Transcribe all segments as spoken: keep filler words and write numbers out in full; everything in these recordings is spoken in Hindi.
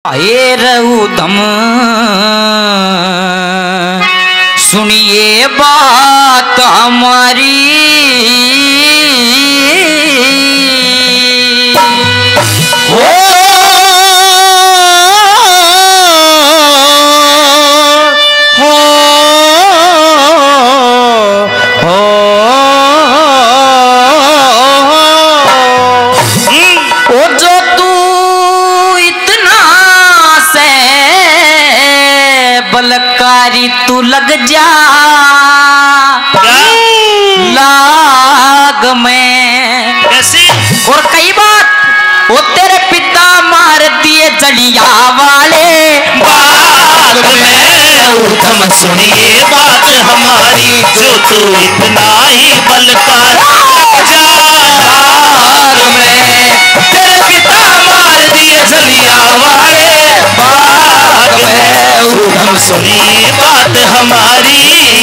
ये रऊदम सुनिए बात हमारी, हो हो हो ओ जो तू इतना से बलकारी तू लग जा लाग में कैसे? और कई बात वो तेरे पिता मार दिए जलिया वाले बाग में उधम सुनिए बात हमारी, जो तू इतना ही बलकार जा बाग में तेरे पिता मार दिए जलिया वाले बाग में उधम सुनिए बात हमारी।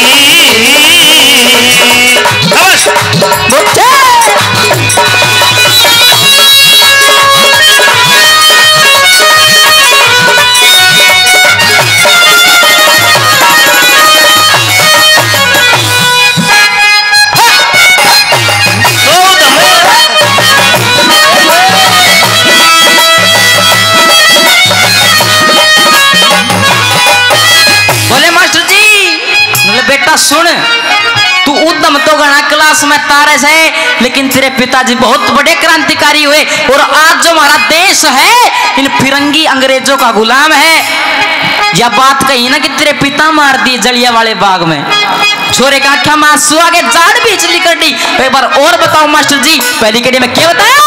बेटा सुन, तू उद्यम तो गणा क्लास में तारे से, लेकिन तेरे पिताजी बहुत बड़े क्रांतिकारी हुए और आज जो हमारा देश है इन फिरंगी अंग्रेजों का गुलाम है। यह बात कही ना कि तेरे पिता मार दिए जलिया वाले बाग में, छोरे का आख्या मासू आगे जाड़ भी चली कर दी। एक बार और बताओ मास्टर जी, पहली कड़ी में क्या बताया?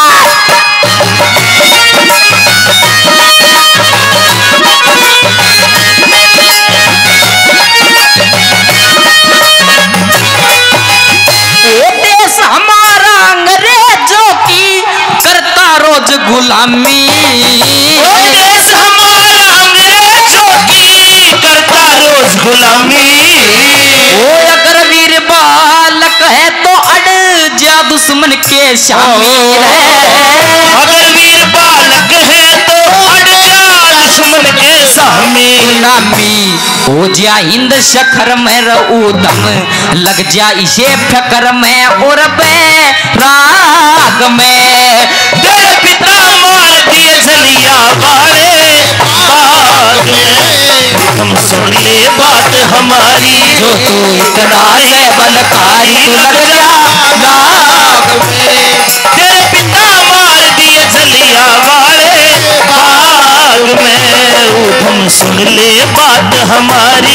हमारा अंग्रेजों की करता रोज गुलामी, देश हमारा अंग्रेजों की करता रोज गुलामी। ओ अगर वीर बालक है तो अड़ जा दुश्मन के शामिल है, अगर वीर बालक है तो अड़ जा दुश्मन के सामने गुलामी हो जा हिंद शखर में रऊदम लग जा इसे फकर में और बैराग में तेरे पिता मार दिए जलिया वाले बाग में। तुम सुन ले बात हमारी, जो तू इतना से बलकारी तू लग जा लाग में। तेरे पिता मार दिए जलिया वाले बाग में। तुम सुन ले बात हमारी।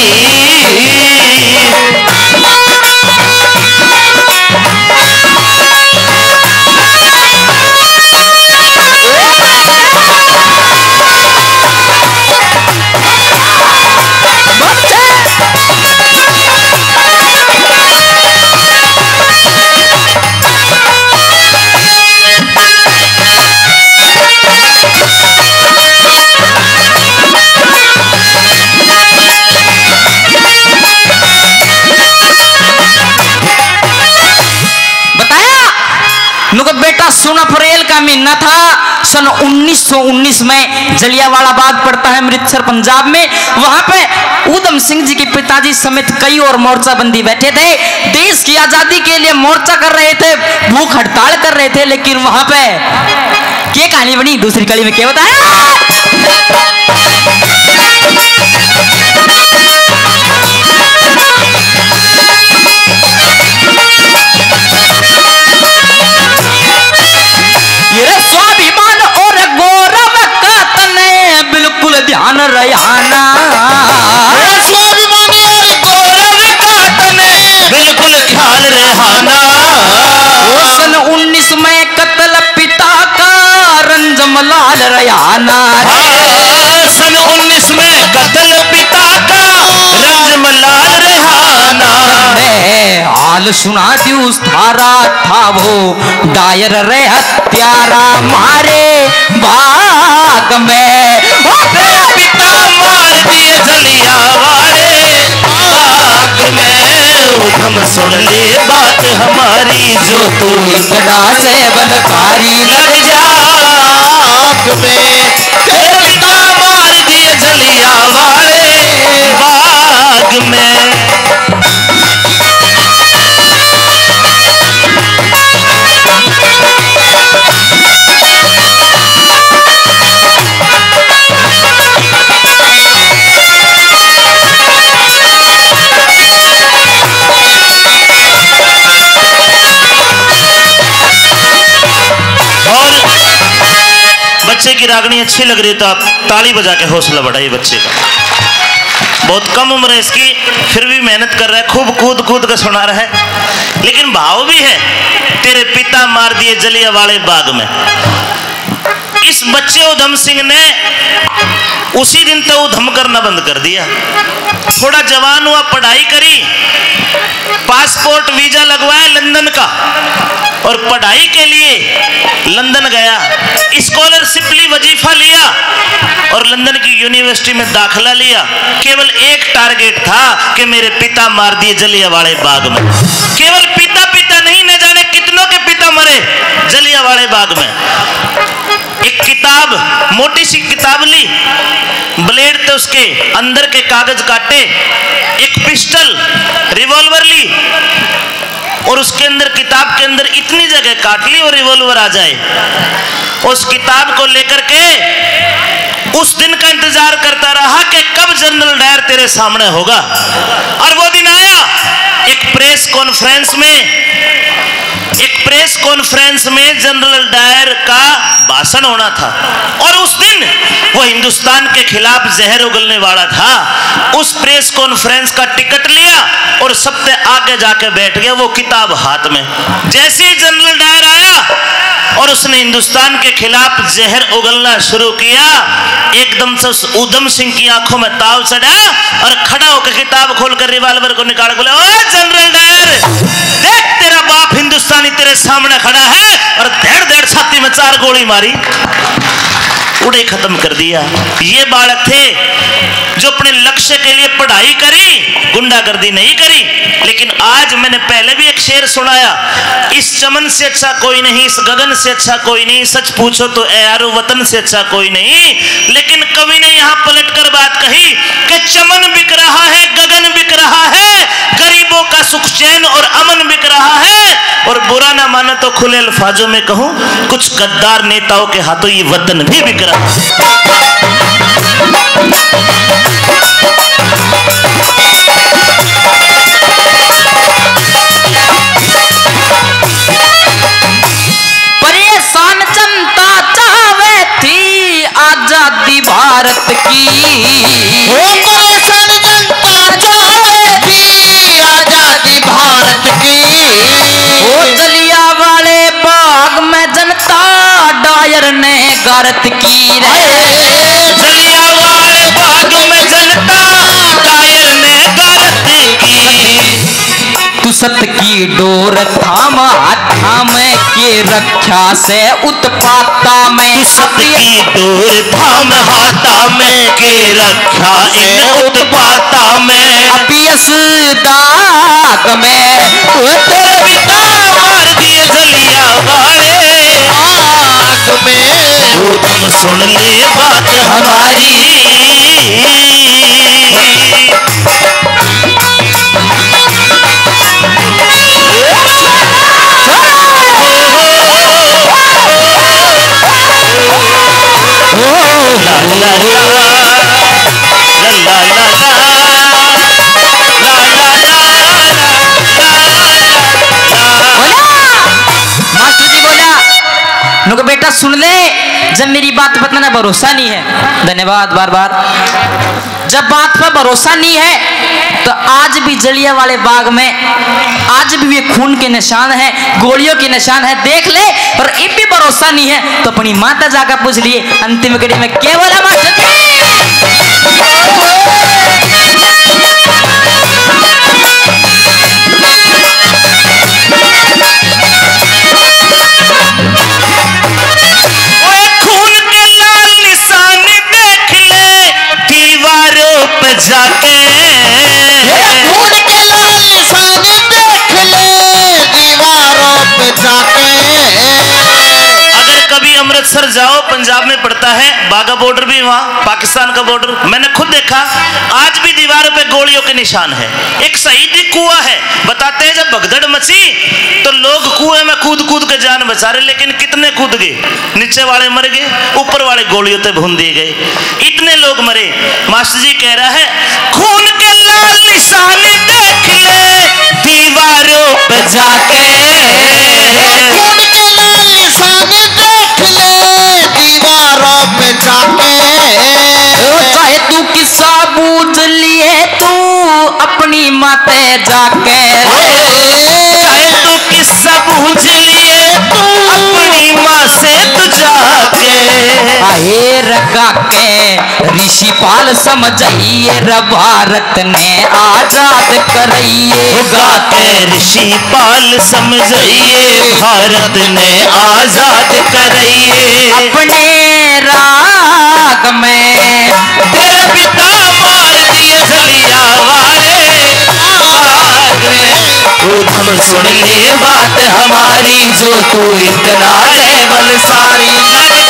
बेटा सोलह अप्रैल का महीना था, सन उन्नीस सौ उन्नीस में जलियांवाला बाग पड़ता है अमृतसर पंजाब में। वहां पे उधम सिंह जी के पिताजी समेत कई और मोर्चाबंदी बैठे थे, देश की आजादी के लिए मोर्चा कर रहे थे, भूख हड़ताल कर रहे थे। लेकिन वहां पे क्या कहानी बनी दूसरी कड़ी में क्या बताया? स्वाभिमान और गौरव का तने बिल्कुल ध्यान रहना, स्वाभिमान और गौरव का तने बिल्कुल ख्याल रहना। सन उन्नीस में कत्ल पिता का रंजमलाल रयाना, सन उन्नीस में कत्ल पिता का रंजमलाल रहाना। हाल सुना दी उस थारा था वो डायर रे हत्यारा मारे बाग में। तेरा पिता मार दिए जलियांवाले बाग में। उधम सुन ले बात हमारी, जो तू इतना से बलकारी लग जा आग में। तेरे पिता की रागनी अच्छी लग रही तो आप ताली बजा के हौसला बढ़ाइए बच्चे का। बहुत कम उम्र है इसकी, फिर भी मेहनत कर रहा है, खूब कूद कूद कर सुना रहा है। लेकिन भाव भी है, तेरे पिता मार दिए जलियांवाले बाग में। इस बच्चे उधम सिंह ने उसी दिन तो उधम करना बंद कर दिया। थोड़ा जवान हुआ, पढ़ाई करी, पासपोर्ट वीजा लगवाया लंदन का, और पढ़ाई के लिए लंदन गया। स्कॉलरशिप ली, वजीफा लिया और लंदन की यूनिवर्सिटी में दाखिला लिया। केवल एक टारगेट था कि मेरे पिता मार दिए जलियांवाले बाग में। केवल पिता पिता नहीं, न जाने कितनों के पिता मरे जलियांवाले बाग में। एक किताब, मोटी सी किताब ली, ब्लेड थे उसके, अंदर के कागज काटे, एक पिस्टल रिवॉल्वर ली और उसके अंदर, किताब के अंदर इतनी जगह काट ली और रिवॉल्वर आ जाए। उस किताब को लेकर के उस दिन का इंतजार करता रहा कि कब जनरल डायर तेरे सामने होगा। और वो दिन आया। एक प्रेस कॉन्फ्रेंस में एक प्रेस कॉन्फ्रेंस में जनरल डायर का भाषण होना था, और उस दिन वो हिंदुस्तान के खिलाफ जहर उगलने वाला था। उस प्रेस कॉन्फ्रेंस का टिकट लिया और सबसे आगे जाके बैठ गया, वो किताब हाथ में। जैसे ही जनरल डायर आया और उसने हिंदुस्तान के खिलाफ जहर उगलना शुरू किया, एकदम से उस उधम सिंह की आंखों में ताव चढ़ा और खड़ा होकर किताब खोलकर रिवॉल्वर को निकाल बोले, ओ जनरल डायर, देख तेरा बाप हिंदुस्तानी तेरे सामने खड़ा है। और धेड़ धेड़ छाती में चार गोली मारी, उड़े खत्म कर दिया। ये बालक थे जो अपने लक्ष्य के लिए पढ़ाई करी, गुंडागर्दी नहीं करी। लेकिन आज मैंने पहले भी एक शेर सुनाया, इस चमन से अच्छा कोई नहीं, इस गगन से अच्छा कोई नहीं, सच पूछो तो ए यारो वतन से अच्छा कोई नहीं। लेकिन कवि ने यहाँ पलटकर बात कही कि चमन बिक रहा है, गगन बिक रहा है, गरीबों का सुख चैन और अमन बिक रहा है। और बुरा ना माना तो खुले अल्फाजों में कहूं, कुछ गद्दार नेताओं के हाथों ये वतन भी बिक रहा है। परेशान जनता चाहे थी आजादी भारत की, वो परेशान जनता चाहे थी आजादी भारत की। वो जलियांवाले बाग में जनता डायर ने गारत की रे। जलियांवाले बाग में जनता डायर ने गारत की। तू सत की डोर थाम थाम के रक्षा से उत्पाता में, सत की डोर थाम हाथा में के रक्षा इन उत्पाता में। अपियस दाग में तेरे पिता मार दिए जलियांवाले आग में वो तुम सुन ले बात हमारी। मास्टर जी बोला, नुको बेटा सुन ले, जब मेरी बात पर इतना भरोसा नहीं है, धन्यवाद बार बार, जब बात पर भरोसा नहीं है तो आज भी जलियांवाले बाग में आज भी वे खून के निशान है, गोलियों के निशान है, देख ले। और ये भी भरोसा नहीं है तो अपनी माता जाकर पूछ लिए। अंतिम घड़ी में क्या बोला मास्टर जी? जाके खून के लाल निशान देख ले दीवारों पे जाके। अगर कभी अमृतसर जाओ, पंजाब में पड़ता है, बाघा बॉर्डर भी वहाँ पाकिस्तान का बॉर्डर, मैंने खुद देखा, आज भी दीवारों पे गोलियों के निशान है। एक शहीदी कुआं है, बताते हैं जब भगदड़ मची तो लोग कुएं में कूद कूद के जान बचा रहे, लेकिन कितने कूद गए, नीचे वाले मर गए, ऊपर वाले गोलियों से भून दिए गए, इतने लोग मरे। मास्टर जी कह रहा है खून के लाल निशान देख ले दीवारों पे जाके। खून के लाल निशान देख ले दीवारों पे माते जाके चाहे तो किस्सा पूछ लिए तू अपनी माँ से तू जाके। आहे रगा के ऋषिपाल समझाइए र भारत ने आजाद कराइए। गा के ऋषिपाल समझाइए भारत ने आजाद कराइए। अपने राग में तेरे पिता मार दिए जलिया वाले आग में। उधम सुन ले बात हमारी जो तू इतना है बलशाली।